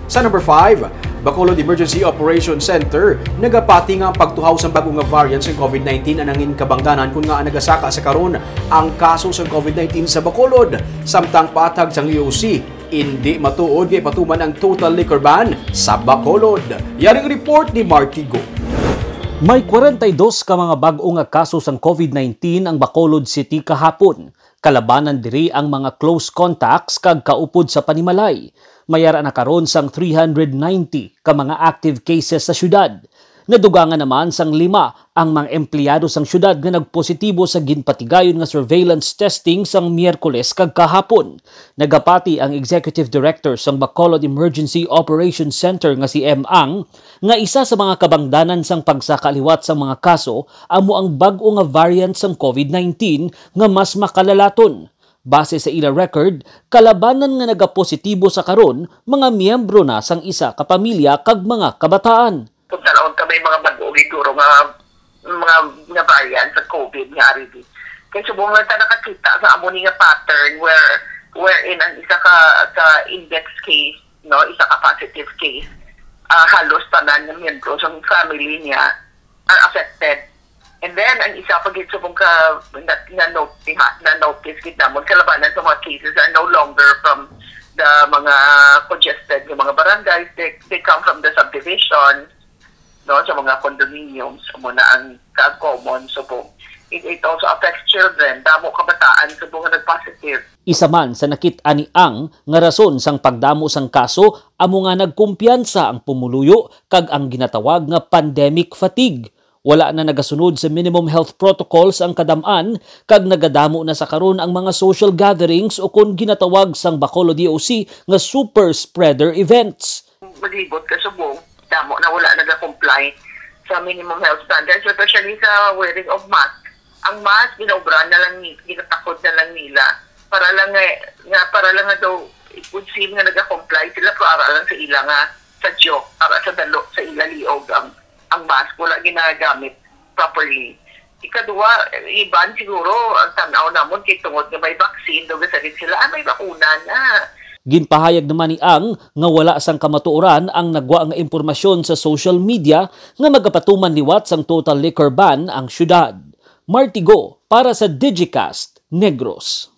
Sa number 5, Bacolod Emergency Operations Center nagapati nga ang pagtuhaw sa bagong nga variant sa COVID-19 anangin kabangdanan kun nga nagasaka sa karon ang kaso sa COVID-19 sa Bacolod. Samtang paatag sa UOC, hindi matuod kay patuman ang total liquor ban sa Bacolod. Yaring report ni Marky Go. May 42 ka mga bag-o nga kaso sang COVID-19 ang Bacolod City kahapon. Kalabanan diri ang mga close contacts kag kaupod sa panimalay. Mayara na karon sang 390 ka mga active cases sa syudad. Nadugangan naman sang 5 ang mga empleyado sang syudad nga nagpositibo sa ginpatigayon nga surveillance testing sang Miyerkules kag kahapon. Nagapati ang Executive Director sang Bacolod Emergency Operations Center nga si M. Ang nga isa sa mga kabangdanan sang pagsakaliwat sa mga kaso amo ang bag-o nga variant sang COVID-19 nga mas makalalaton. Base sa ila record, kalabanan nga nagapositibo sa karon mga miyembro na sang isa ka pamilya kag mga kabataan. Kung talaon ka may mga bago gituro mga variant sa COVID nga RD. Kaya subong lang ta nakakita sa amo nga pattern wherein ang isa ka index case, no, isa ka positive case, halos tanan ng miyembro sa family niya are affected. And then ang isa pag subong ka na-notice kita mo kalabanan sa mga cases are no longer from the mga congested yung mga barangays, they come from the subdivision, no, sa mga condominiums, muna ang common. So it also affects children, damo kabataan sa mga nag-positive. Isa man sa nakit-ani ang nga rason sang pagdamo sang kaso amo nga nagkumpiyansa ang pumuluyo kag ang ginatawag nga pandemic fatigue. Wala na nagasunod sa minimum health protocols ang kadam-an kag nagadamo na sa karon ang mga social gatherings o kun ginatawag sang Bacolod DOC nga super spreader events. Maglibot ka subong, damo na wala nag-comply sa minimum health standards, especially sa wearing of mask. Ang mask ginaubra na lang, ginatakod na lang nila para lang nga daw it would seem nga nag-comply sila para lang sa ila nga sa joke, para sa dalo sa ila liog ang mask wala ginagamit properly. Ikaduwa, iban siguro ang tanaw namon kay tungod nga may vaccine daw gasalit sila may bakuna na. Ginpahayag naman ni Ang nga wala sang kamatuoran ang nagwa nga impormasyon sa social media nga magapatuman liwat sang total liquor ban ang syudad. Marty Go para sa Digicast Negros.